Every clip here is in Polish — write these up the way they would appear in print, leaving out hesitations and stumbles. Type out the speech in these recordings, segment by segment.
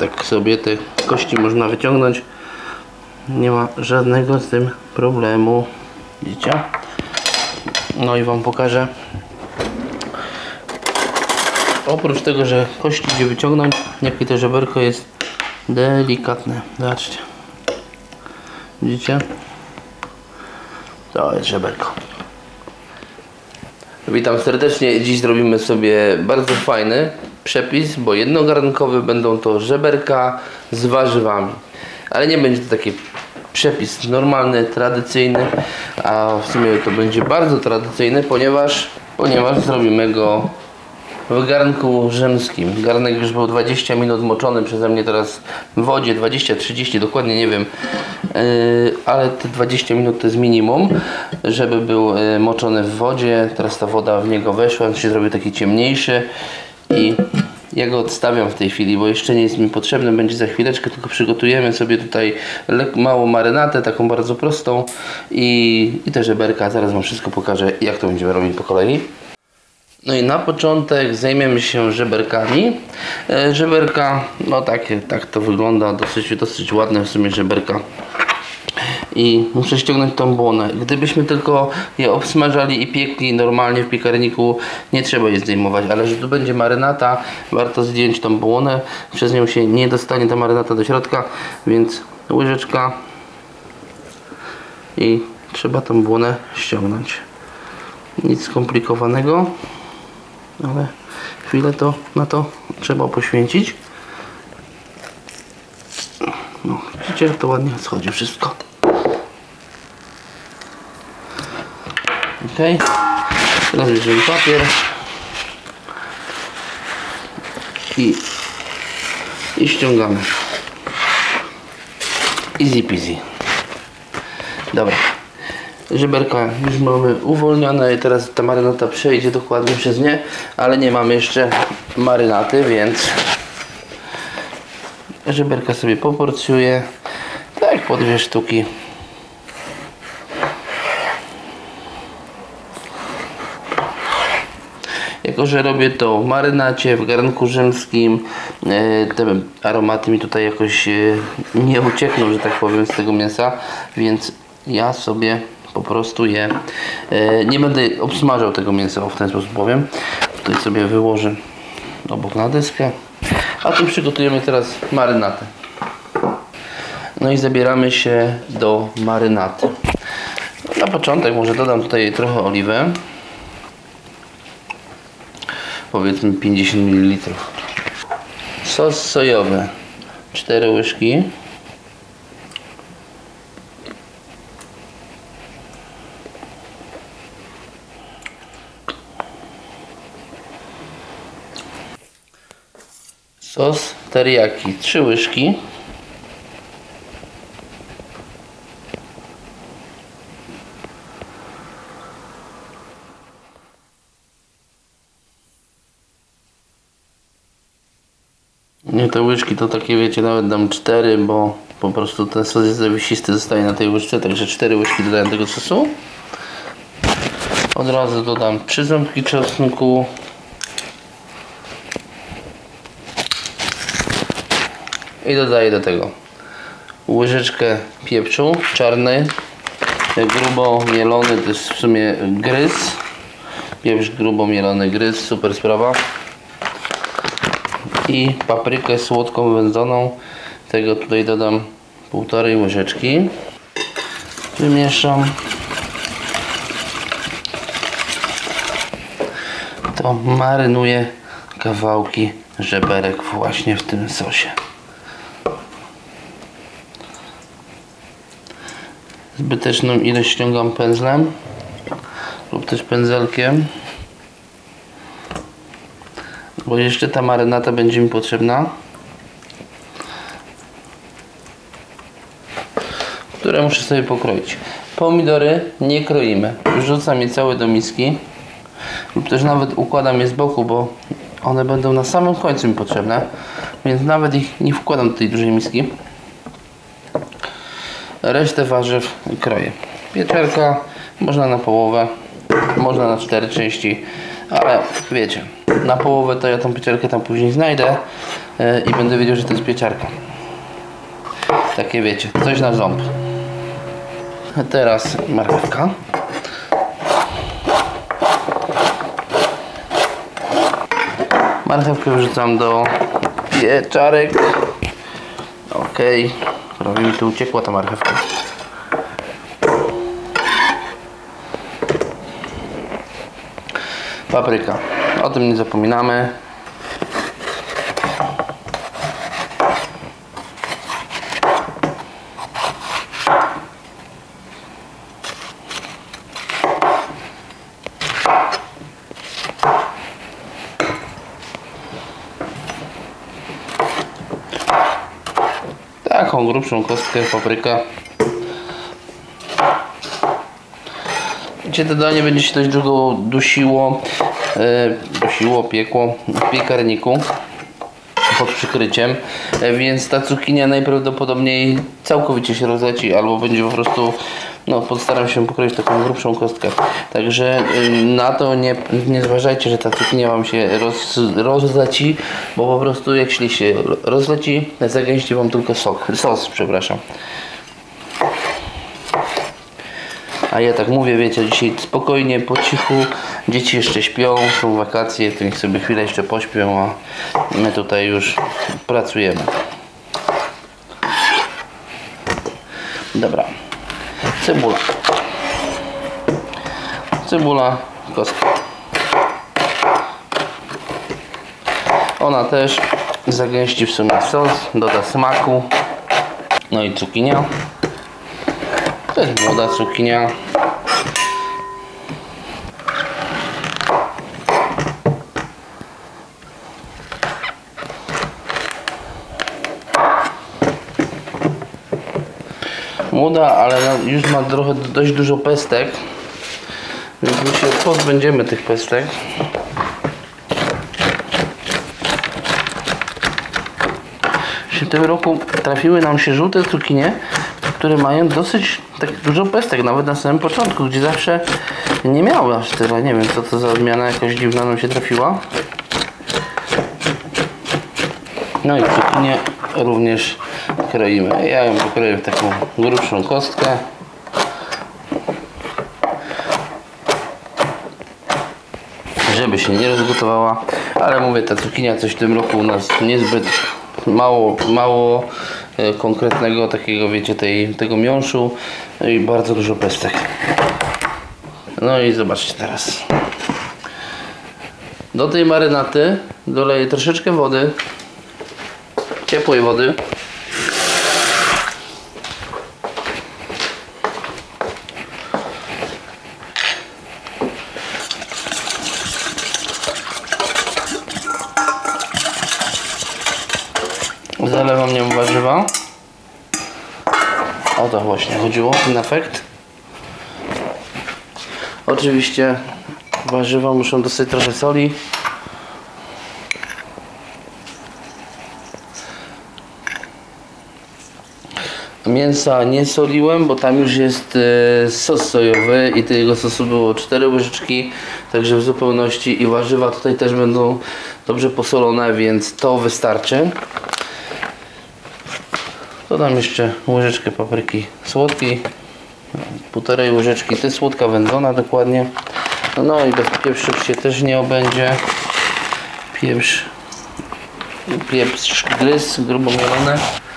Tak sobie te kości można wyciągnąć. Nie ma żadnego z tym problemu. Widzicie? No i wam pokażę. Oprócz tego, że kości idzie wyciągnąć, jakie to żeberko jest delikatne. Zobaczcie. Widzicie? To jest żeberko. Witam serdecznie. Dziś zrobimy sobie bardzo fajny przepis, bo jednogarnkowy będą to żeberka z warzywami. Ale nie będzie to taki przepis normalny, tradycyjny, a w sumie to będzie bardzo tradycyjny, ponieważ zrobimy go w garnku rzymskim. Garnek już był 20 minut moczony przeze mnie teraz w wodzie, 20-30, dokładnie nie wiem, ale te 20 minut to jest minimum, żeby był moczony w wodzie. Teraz ta woda w niego weszła, on się zrobił taki ciemniejszy i ja go odstawiam w tej chwili, bo jeszcze nie jest mi potrzebny, będzie za chwileczkę, tylko przygotujemy sobie tutaj małą marynatę, taką bardzo prostą i te żeberka. Zaraz wam wszystko pokażę, jak to będziemy robić po kolei. No i na początek zajmiemy się żeberkami. Żeberka, no tak to wygląda, dosyć ładne w sumie żeberka. I muszę ściągnąć tą błonę. Gdybyśmy tylko je obsmażali i piekli normalnie w piekarniku, nie trzeba je zdejmować, ale że tu będzie marynata, warto zdjąć tą błonę. Przez nią się nie dostanie ta marynata do środka, więc łyżeczka i trzeba tą błonę ściągnąć. Nic skomplikowanego, ale chwilę na to trzeba poświęcić. No, widzicie, że to ładnie schodzi wszystko. Ok, teraz bierzemy papier i ściągamy. Easy peasy. Dobra, żeberka już mamy uwolnione i teraz ta marynata przejdzie dokładnie przez nie, ale nie mamy jeszcze marynaty, więc żeberka sobie poporcjuję, tak po 2 sztuki. Jako że robię to w marynacie, w garnku rzymskim, te aromaty mi tutaj jakoś nie uciekną, że tak powiem, z tego mięsa, więc ja sobie po prostu nie będę obsmażał tego mięsa, w ten sposób powiem. Tutaj sobie wyłożę obok na deskę, a tu przygotujemy teraz marynatę. No i zabieramy się do marynaty. Na początek może dodam tutaj trochę oliwy. Powiedzmy 50 ml. Sos sojowy 4 łyżki. Sos teriyaki 3 łyżki. Nie, te łyżki to takie, wiecie, nawet dam 4, bo po prostu ten sos jest zawisisty, zostaje na tej łyżce, także 4 łyżki dodałem tego sosu. Od razu dodam 3 ząbki czosnku. I dodaję do tego łyżeczkę pieprzu czarny, grubo mielony, to jest w sumie gryz. Pieprz grubo mielony gryz, super sprawa. I paprykę słodką wędzoną, tego tutaj dodam 1,5 łyżeczki. Wymieszam. To marynuję kawałki żeberek właśnie w tym sosie. Zbyteczną ilość ściągam pędzlem lub też pędzelkiem, bo jeszcze ta marynata będzie mi potrzebna, które muszę sobie pokroić. Pomidory nie kroimy, wrzucam je całe do miski lub też nawet układam je z boku, bo one będą na samym końcu mi potrzebne, więc nawet ich nie wkładam do tej dużej miski. Resztę warzyw kroję. Pieczarka można na połowę, można na 4 części, ale wiecie, na połowę to ja tą pieczarkę tam później znajdę. i będę wiedział, że to jest pieczarka. Takie wiecie, coś na ząb. A teraz marchewka. Marchewkę wrzucam do pieczarek. Ok, prawie mi tu uciekła ta marchewka. Papryka, o tym nie zapominamy. Taką grubszą kostkę papryka. Wiecie, to danie będzie się dość długo dusiło, piekło w piekarniku pod przykryciem, więc ta cukinia najprawdopodobniej całkowicie się rozleci, albo będzie po prostu, no postaram się pokroić taką grubszą kostkę. Także na to nie zważajcie, że ta cukinia wam się rozleci, bo po prostu jeśli się rozleci, zagęści wam tylko sos, przepraszam. A ja tak mówię, wiecie, dzisiaj spokojnie, po cichu, dzieci jeszcze śpią, są wakacje, to niech sobie chwilę jeszcze pośpią, a my tutaj już pracujemy. Dobra, cebula, kostka. Ona też zagęści w sumie sos, doda smaku. No i cukinia. To jest młoda cukinia. Młoda, ale już ma trochę dość dużo pestek, więc my się pozbędziemy tych pestek. W tym roku trafiły nam się żółte cukinie, które mają dosyć tak dużo pestek, nawet na samym początku, gdzie zawsze nie miały aż tyle. Nie wiem, co to za odmiana jakaś dziwna nam się trafiła. No i cukinię również kroimy. Ja ją pokroję w taką grubszą kostkę. Żeby się nie rozgotowała, ale mówię, ta cukinia coś w tym roku u nas niezbyt mało konkretnego takiego, wiecie, tego miąższu i bardzo dużo pestek. No i zobaczcie teraz. Do tej marynaty doleję troszeczkę wody, ciepłej wody. Zalewam nią warzywa. O to właśnie chodziło, ten efekt. Oczywiście warzywa muszą dostać trochę soli. Mięsa nie soliłem, bo tam już jest sos sojowy i tego sosu było 4 łyżeczki, także w zupełności, i warzywa tutaj też będą dobrze posolone, więc to wystarczy. Dodam jeszcze łyżeczkę papryki słodkiej, 1,5 łyżeczki, to jest słodka wędzona dokładnie. No i bez pieprzu się też nie obędzie. Pieprz gryz, grubo mielone.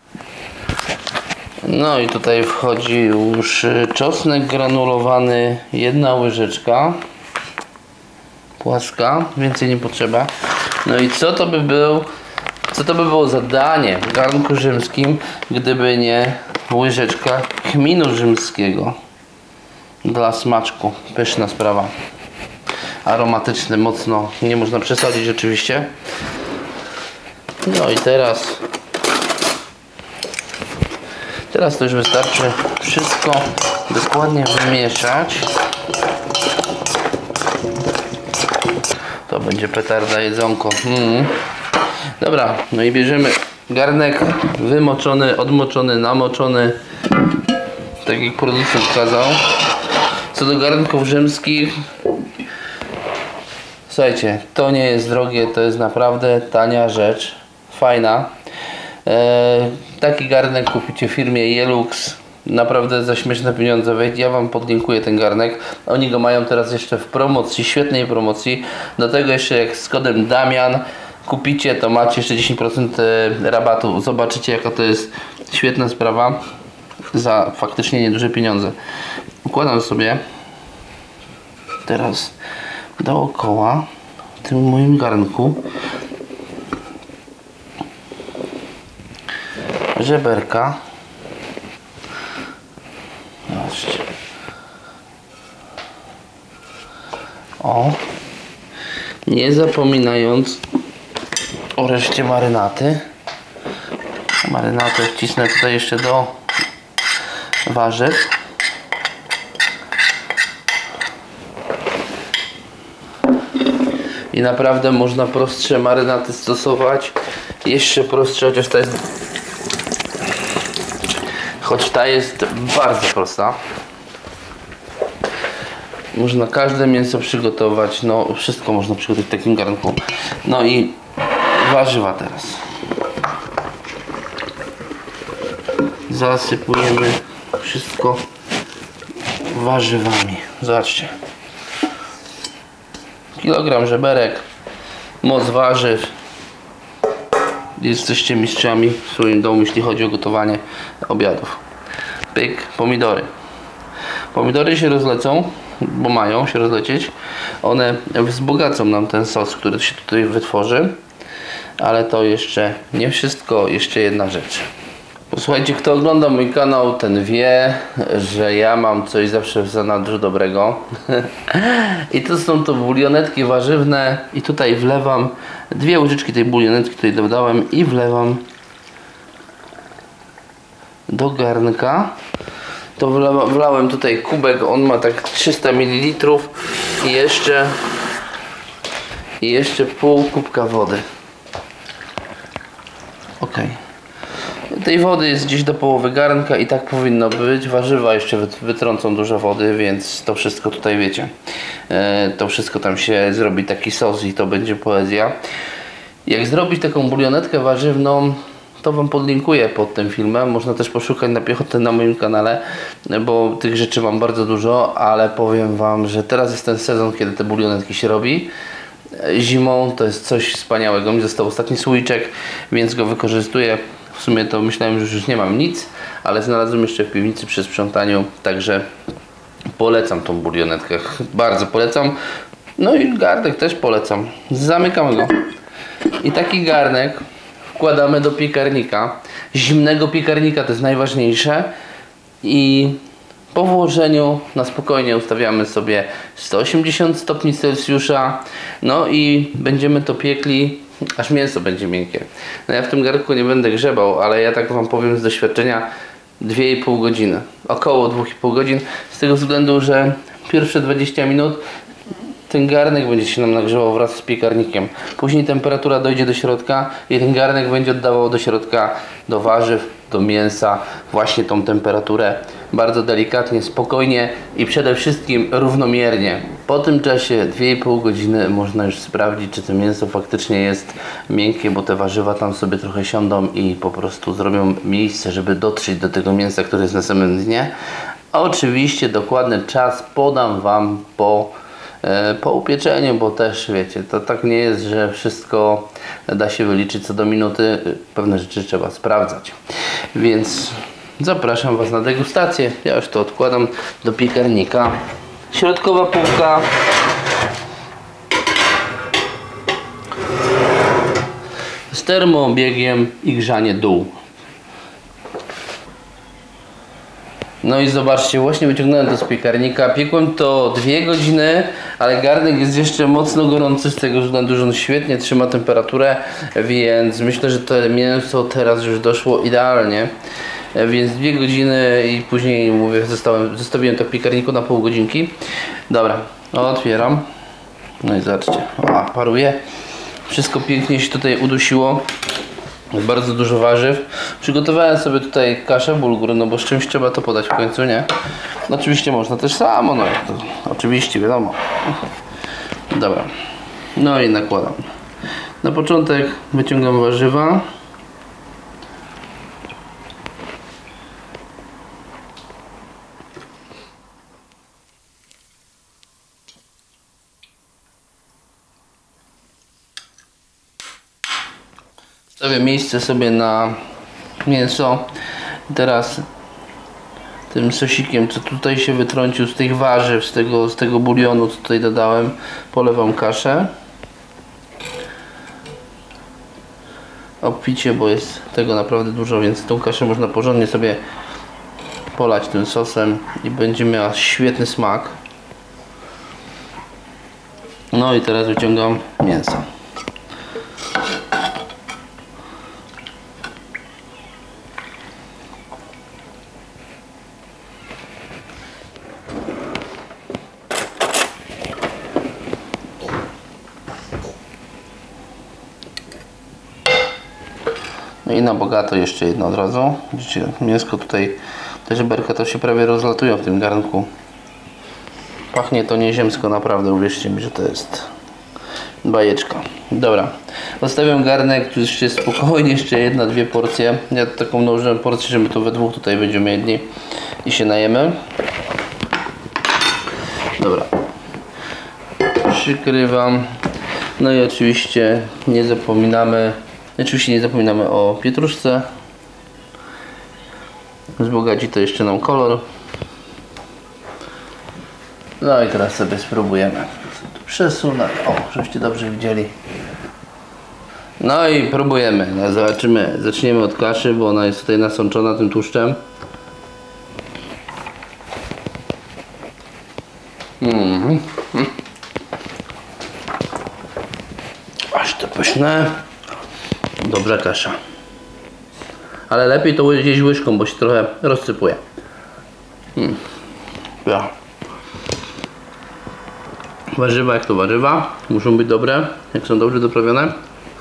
No i tutaj wchodzi już czosnek granulowany, 1 łyżeczka płaska, więcej nie potrzeba. No i co to by było za danie w garnku rzymskim, gdyby nie łyżeczka kminu rzymskiego dla smaczku. Pyszna sprawa, aromatyczny mocno, nie można przesadzić oczywiście. No i teraz to już wystarczy wszystko dokładnie wymieszać. To będzie petarda jedzonko. Dobra, no i bierzemy garnek wymoczony, odmoczony, namoczony, tak jak producent kazał. Co do garnków rzymskich, słuchajcie, to nie jest drogie, to jest naprawdę tania rzecz. fajna. Taki garnek kupicie w firmie Jelux. Naprawdę za śmieszne pieniądze. Ja Wam podlinkuję ten garnek. Oni go mają teraz jeszcze w promocji, świetnej promocji. Do tego jeszcze jak z kodem Damian kupicie, to macie jeszcze 10% rabatu. Zobaczycie, jaka to jest świetna sprawa za faktycznie nieduże pieniądze. Układam sobie teraz dookoła w tym moim garnku żeberka. Zobaczcie. O, nie zapominając o reszcie marynaty. Marynatę wcisnę tutaj jeszcze do warzyw. I naprawdę można prostsze marynaty stosować. Jeszcze prostsze, choć ta jest bardzo prosta. Można każde mięso przygotować, no wszystko można przygotować w takim garnku. No i warzywa teraz. Zasypujemy wszystko warzywami. Zobaczcie. Kilogram żeberek, moc warzyw. Jesteście mistrzami w swoim domu, jeśli chodzi o gotowanie obiadów. Pyk, pomidory. Pomidory się rozlecą, bo mają się rozlecieć. One wzbogacą nam ten sos, który się tutaj wytworzy. Ale to jeszcze nie wszystko, jeszcze jedna rzecz. Posłuchajcie, kto ogląda mój kanał, ten wie, że ja mam coś zawsze w zanadrzu dobrego. I to są to bulionetki warzywne. I tutaj wlewam 2 łyżeczki tej bulionetki, tutaj dodałem i wlewam do garnka. To wlałem tutaj kubek, on ma tak 300 ml i jeszcze pół kubka wody. Ok. Tej wody jest gdzieś do połowy garnka i tak powinno być. Warzywa jeszcze wytrącą dużo wody, więc to wszystko tutaj wiecie. To wszystko tam się zrobi taki sos i to będzie poezja. Jak zrobić taką bulionetkę warzywną, to Wam podlinkuję pod tym filmem. Można też poszukać na piechotę na moim kanale, bo tych rzeczy mam bardzo dużo, ale powiem Wam, że teraz jest ten sezon, kiedy te bulionetki się robi. Zimą to jest coś wspaniałego. Mi został ostatni słoiczek, więc go wykorzystuję. W sumie to myślałem, że już nie mam nic, ale znalazłem jeszcze w piwnicy przy sprzątaniu, także polecam tą bulionetkę. Bardzo polecam. No i garnek też polecam. Zamykamy go. I taki garnek wkładamy do piekarnika. Zimnego piekarnika, to jest najważniejsze. I po włożeniu na spokojnie ustawiamy sobie 180 stopni Celsjusza. No i będziemy to piekli, aż mięso będzie miękkie. No ja w tym garnku nie będę grzebał, ale ja tak Wam powiem z doświadczenia 2,5 godziny. Około 2,5 godzin. Z tego względu, że pierwsze 20 minut ten garnek będzie się nam nagrzewał wraz z piekarnikiem. Później temperatura dojdzie do środka i ten garnek będzie oddawał do środka, do warzyw, do mięsa właśnie tą temperaturę bardzo delikatnie, spokojnie i przede wszystkim równomiernie. Po tym czasie 2,5 godziny można już sprawdzić, czy to mięso faktycznie jest miękkie, bo te warzywa tam sobie trochę siądą i po prostu zrobią miejsce, żeby dotrzeć do tego mięsa, które jest na samym dnie. A oczywiście dokładny czas podam Wam po upieczeniu, bo też wiecie, to tak nie jest, że wszystko da się wyliczyć co do minuty. Pewne rzeczy trzeba sprawdzać. Więc zapraszam Was na degustację. Ja już to odkładam do piekarnika. Środkowa półka. Z termoobiegiem i grzanie dół. No i zobaczcie, właśnie wyciągnąłem to z piekarnika. Piekłem to 2 godziny, ale garnek jest jeszcze mocno gorący z tego względu, że on świetnie trzyma temperaturę, więc myślę, że to mięso teraz już doszło idealnie. Więc 2 godziny i później mówię, zostawiłem to w piekarniku na pół godzinki. Dobra, otwieram. No i zobaczcie, paruje. Wszystko pięknie się tutaj udusiło. Bardzo dużo warzyw. Przygotowałem sobie tutaj kaszę bulgur, no bo z czymś trzeba to podać w końcu, nie? No oczywiście można też samo, no to oczywiście wiadomo. Dobra. No i nakładam Na początek wyciągam warzywa. Stawię miejsce sobie na mięso. I teraz tym sosikiem, co tutaj się wytrącił z tych warzyw, z tego bulionu, co tutaj dodałem, polewam kaszę. Obficie, bo jest tego naprawdę dużo, więc tą kaszę można porządnie sobie polać tym sosem i będzie miała świetny smak. No i teraz wyciągam mięso. No i na bogato jeszcze jedno od razu. Widzicie, mięsko tutaj, te żeberka to się prawie rozlatują w tym garnku. Pachnie to nieziemsko, naprawdę, uwierzcie mi, że to jest bajeczka. Dobra, zostawiam garnek, tu jeszcze jest spokojnie, jeszcze jedna, dwie porcje. Ja taką nałożyłem porcję, żeby to we dwóch tutaj będziemy jedli i się najemy. Dobra, przykrywam. No i oczywiście nie zapominamy o pietruszce. Wzbogaci to jeszcze nam kolor. No i teraz sobie spróbujemy. Przesunę, o, żebyście dobrze widzieli. No i próbujemy. No, zobaczymy. Zaczniemy od kaszy, bo ona jest tutaj nasączona tym tłuszczem. Aż to pyszne. Dobra kasza. Ale lepiej to jeść łyżką, bo się trochę rozsypuje. Ja. Warzywa jak to warzywa. Muszą być dobre, jak są dobrze doprawione.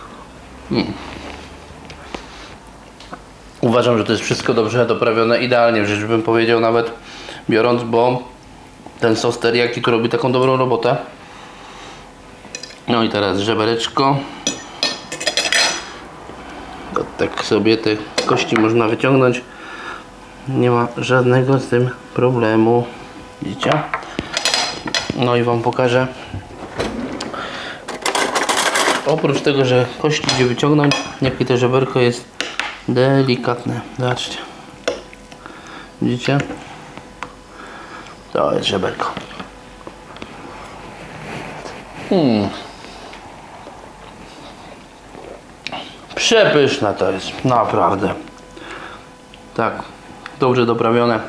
Uważam, że to jest wszystko dobrze doprawione. Idealnie, wręcz bym powiedział nawet biorąc, bo ten sos teriyaki tu robi taką dobrą robotę. No i teraz żebereczko. Tak sobie te kości można wyciągnąć. Nie ma żadnego z tym problemu. Widzicie? No i wam pokażę. Oprócz tego, że kości idzie wyciągnąć, jakie to żeberko jest delikatne. Zobaczcie. Widzicie? To jest żeberko. Przepyszne to jest, naprawdę. Tak, dobrze doprawione.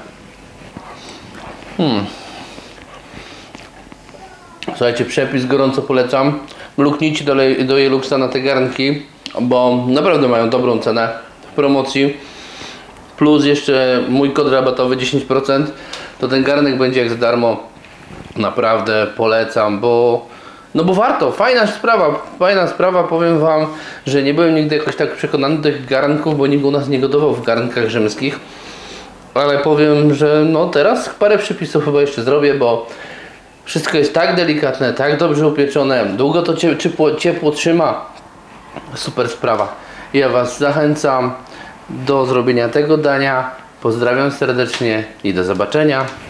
Słuchajcie, przepis gorąco polecam. Luknijcie do Jeluxa na te garnki, bo naprawdę mają dobrą cenę w promocji. Plus jeszcze mój kod rabatowy 10%, to ten garnek będzie jak za darmo. Naprawdę polecam, bo warto, fajna sprawa, powiem wam, że nie byłem nigdy jakoś tak przekonany do tych garnków, bo nikt u nas nie gotował w garnkach rzymskich. Ale powiem, że no teraz parę przepisów chyba jeszcze zrobię, bo wszystko jest tak delikatne, tak dobrze upieczone, długo to ciepło trzyma. Super sprawa. Ja was zachęcam do zrobienia tego dania. Pozdrawiam serdecznie i do zobaczenia.